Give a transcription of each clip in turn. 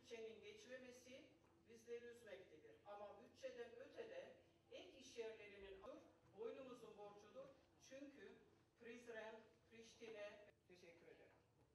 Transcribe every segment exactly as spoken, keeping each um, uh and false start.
bütçenin geçmemesi bizleri üzmektedir. Ama bütçeden ötede ek iş yerlerinin boynumuzun borcudur. Çünkü Prizren, Priştine, teşekkür ederim.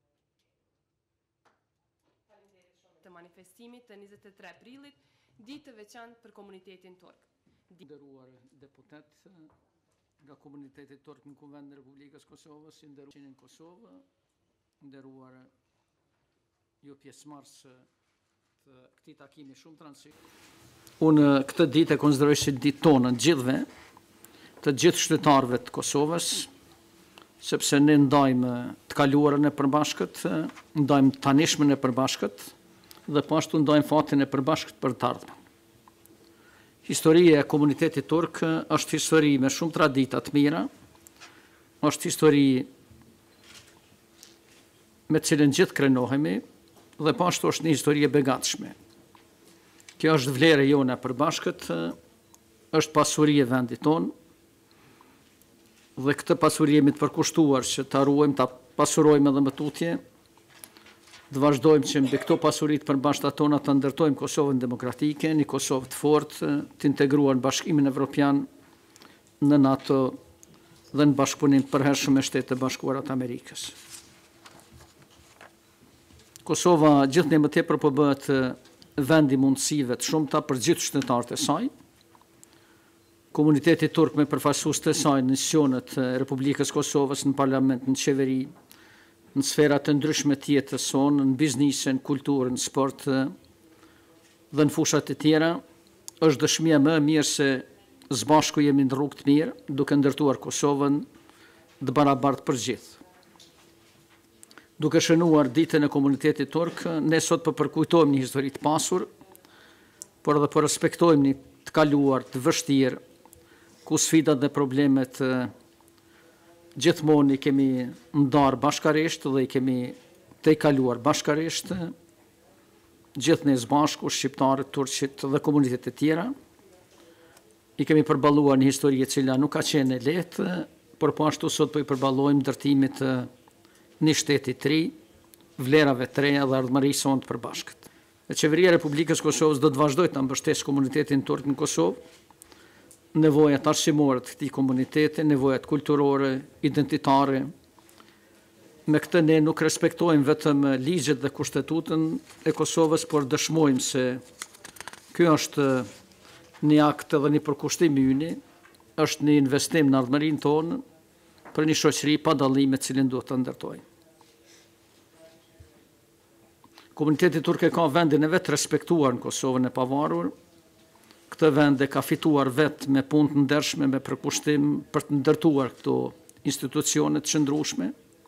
Të manifestimit të njëzet e tre aprilit, ditë të veçantë për komunitetin turk. Nderuar deputet nga komuniteti turk në Kuvendin e Republikës Kosovës, i nderuar në Kosovë, nderuar ju pjesëmarrës të këtij takimi shumë të rëndësishëm. Unë këtë ditë e konsideroj si ditë tonë gjithëve, të gjithë qytetarëve të Kosovës, sepse ne ndajmë të kaluarën e përbashkët, ndajmë tanishmën e përbashkët, dhe po ashtu ndajmë fatin e përbashkët për të ardhmen. Historia e komunitetit turk është histori me shumë tradita të mira, është histori me të cilën gjithë krenohemi, dhe po ashtu është një histori e begatshme. Kjo është vlerë jone e përbashkët, është pasuri e vendit tonë, dhe këtë pasuri jemi të përkushtuar që ta ruajmë, ta pasurojmë edhe më tutje, të vazhdojmë që mbi këto pasurit përbashkëta tona të ndërtojmë Kosovën demokratike, një Kosovë të fortë, të integruar në Bashkimin Evropian, në NATO dhe në bashkëpunim përhershëm me Shtetet e Bashkuara të Amerikës. Kosova gjithnjë më tepër po bëhet vendi mundësive të shumta për gjithë qytetarët e saj. Komuniteti turk me përfaqësues të saj në misionet e Republikës Kosovës, në parlament, në qeveri, në sferat të ndryshme të jetës sonë, në biznisën, kulturën, sport dhe në fushat e tjera, është dëshmia më e mirë se së bashku jemi në rrugë të mirë, duke ndërtuar Kosovën të barabartë për gjithë. Duke shënuar ditën e komunitetit turk, ne sot po përkujtojmë një histori të pasur, por edhe po respektojmë një të kaluar të vështirë, ku sfidat dhe problemet gjithmonë i kemi ndarë bashkarisht dhe i kemi të i kaluar bashkarisht, gjithë ne së bashku, shqiptarët, turqit dhe komunitetet tjera. I kemi përballuar një histori e cila nuk ka qenë e lehtë, por po ashtu sot po i përballojmë ndërtimit të një shteti të ri, vlerave të reja dhe ardhmërisë sonë të përbashkët. E Qeveria e Republikës Kosovës do të vazhdojë të mbështesë komunitetin turk në Kosovë, nevojat arsimore të këtij komuniteti, nevojat kulturore, identitare. Me këtë ne nuk respektojmë vetëm ligjet dhe kushtetutën e Kosovës, por dëshmojmë se ky është një akt dhe një përkushtim i yni, është një investim në ardhmërinë tonë për një shoqëri pa dallime të cilin duhet të ndërtojmë. Komuniteti turk e ka vendin e vetë respektuar në Kosovën e pavarur. Këtë vend e ka fituar vetë me punë të ndershme, me përkushtim për të ndërtuar këto institucione të qëndrueshme.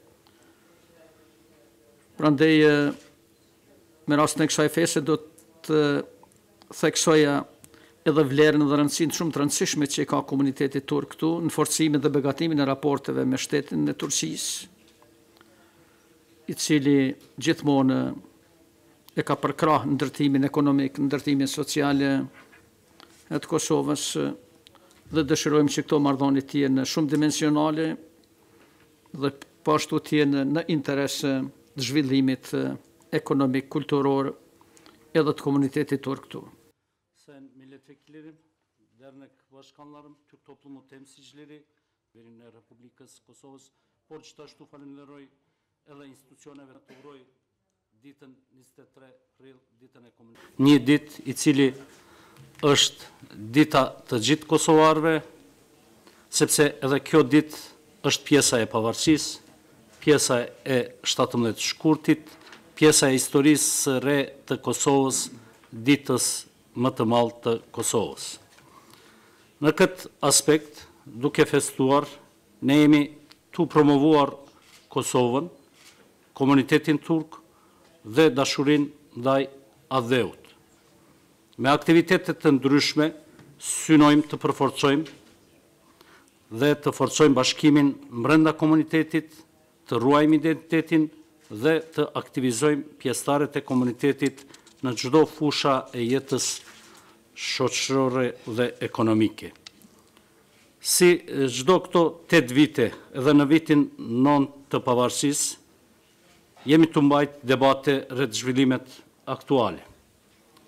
Prandaj, me rastin e kësaj fese do të theksoja edhe vlerën dhe rëndësinë shumë të rëndësishme që ka komuniteti turk këtu në forcimin dhe begatimin e raporteve me shtetin e Turqisë, i cili gjithmonë e ka përkrahë ndërtimin ekonomik, ndërtimin sociale e të Kosovës, dhe dëshirojmë që këto marrëdhënie të jenë shumë dimensionale dhe po ashtu të jenë në interes të zhvillimit ekonomik, kulturor edhe të komunitetit turk këtu. Sayın milletvekillerim, dernek başkanlarım, Türk toplumu temsilcileri, verin Republikës Kosovës, por gjithashtu falenderoj edhe institucioneve të uroj ditën njëzet e tre prill, ditën e komunitetit. Një ditë i cili është dita të gjithë kosovarëve, sepse edhe kjo ditë është pjesa e pavarësisë, pjesa e shtatëmbëdhjetë shkurtit, pjesa e historisë së re të Kosovës, ditës më të madhe të Kosovës. Në këtë aspekt, duke festuar, ne jemi tu promovuar Kosovën, komunitetin turk dhe dashurin ndaj adheut. Me aktivitetet të ndryshme, synojmë të përforcojmë dhe të forcojmë bashkimin brenda komunitetit, të ruajmë identitetin dhe të aktivizojmë pjesëtarët e komunitetit në çdo fusha e jetës shoqërore dhe ekonomike. Si çdo këto tetë vite edhe në vitin nëntë të pavarësisë, jemi të mbajtë debate rreth zhvillimet aktuale.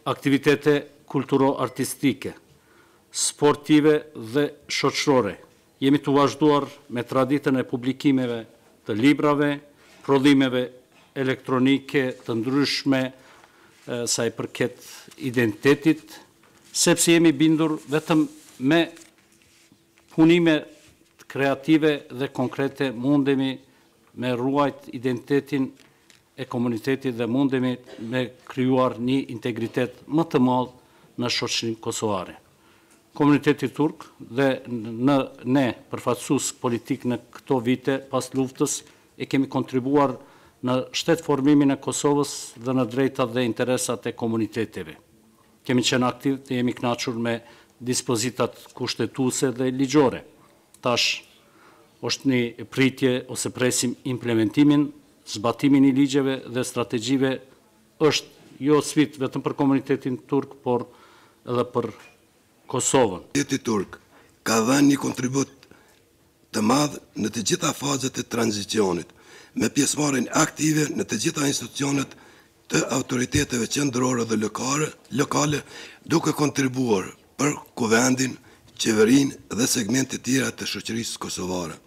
aktivitete kulturo-artistike, sportive dhe shoqërore. Jemi të vazhduar me traditën e publikimeve të librave, prodhimeve elektronike të ndryshme sa i përket identitetit, sepse jemi bindur vetëm me punime kreative dhe konkrete mundemi me ruajt identitetin e komunitetit dhe mundemi me krijuar një integritet më të madh në shoqërinë kosovare. Komuniteti turk dhe në ne përfaqësues politik në këto vite pas luftës e kemi kontribuar në shtetformimin e Kosovës dhe në drejtat dhe interesat e komuniteteve. Kemi qenë aktiv dhe jemi kënaqur me dispozitat kushtetuese dhe ligjore. Tash është një pritje ose presim implementimin, zbatimin i ligjeve dhe strategjive është jo sfidë vetëm për komunitetin turk, por edhe për Kosovën. Komuniteti turk ka dhënë një kontribut të madh në të gjitha fazat e tranzicionit, me pjesëmarrjen aktive në të gjitha institucionet të autoriteteve qendrore dhe lokale, lokale duke kontribuar për kuvendin, qeverinë dhe segmente tjera të shoqërisë kosovare.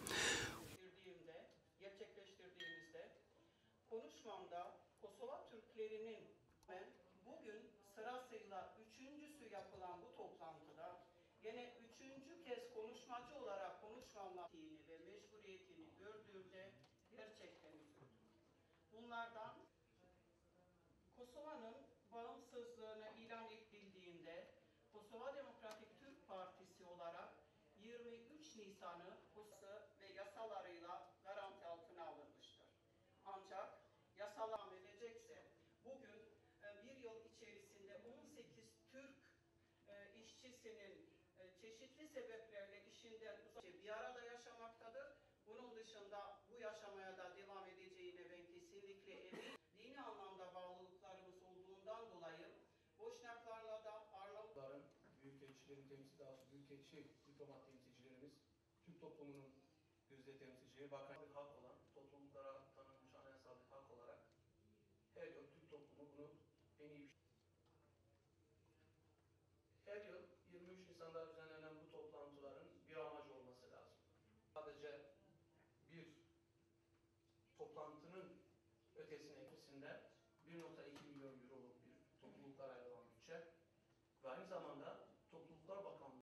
Gerçekleştirdiğimizde konuşmamda Kosova Türklerinin bugün sırasıyla üçüncüsü yapılan bu toplantıda yine üçüncü kez konuşmacı olarak konuşmamla ve mecburiyetini gördüğümde gerçekten üzüldüm. Bunlardan Kosova'nın bağımsızlığını ilan edildiğinde Kosova Demokratik Türk Partisi olarak yirmi üç Nisan'ı ve yasalarıyla garanti altına alınmıştır. Ancak yasal devam edecekse bugün bir yıl içerisinde on sekiz Türk işçisinin çeşitli sebeplerle işinden bir arada yaşamaktadır. Bunun dışında bu yaşamaya da devam edeceğine ben kesinlikle eminim. Dini anlamda bağlılıklarımız olduğundan dolayı Boşnaklarla da Arnavutların, büyükelçilerin temsilcisi, büyükelçi, diplomat temsilcilerimiz, Türk toplumunun yüzde temsilcileri, bakan bir hak olan, topluluklara tanınmış anayasal bir hak olarak her yıl Türk toplumu bunu en iyi her yıl yirmi üç Nisan'da düzenlenen bu toplantıların bir amacı olması lazım. Sadece bir toplantının ötesine ötesinde bir nokta iki milyon euroluk bir topluluklara ayrılan bütçe ve aynı zamanda